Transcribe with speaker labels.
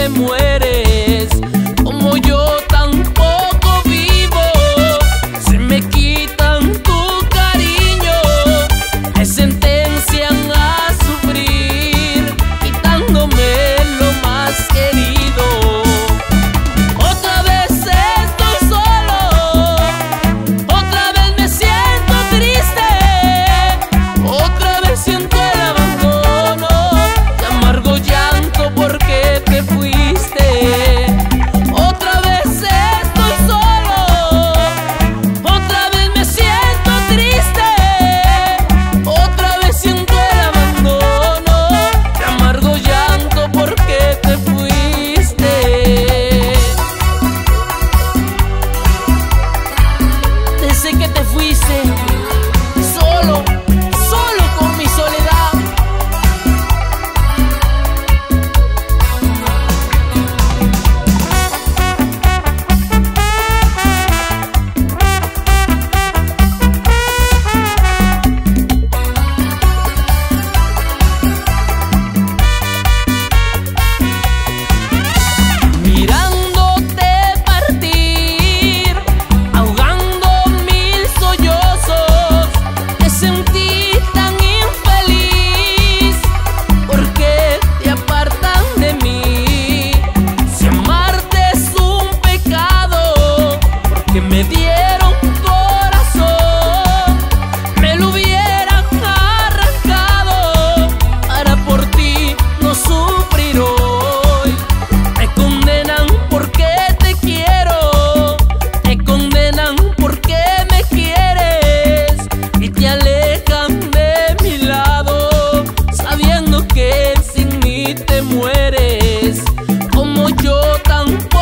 Speaker 1: te mueres, como yo tampoco vivo. Se me quitan tu cariño, me sentencian a sufrir, quitándome lo más querido. Otra vez estoy solo, otra vez me siento triste, otra vez siento el abandono y amargo llanto porque te fuiste. Otra vez estoy solo, otra vez me siento triste, otra vez siento el abandono y amargo llanto porque te fuiste. Desde que te fuiste, solo con mi soledad. Mirándote partir, ahogando mil sollozos, me sentí tan infeliz, porque te apartan de mí. Si amarte es un pecado, porque me dieron corazón, me lo hubieran arrancado, para por ti no sufrir hoy. Me condenan porque te quiero, me condenan porque me quieres, y te alejan de mi lado, sabiendo que sin mí te mueres, como yo tampoco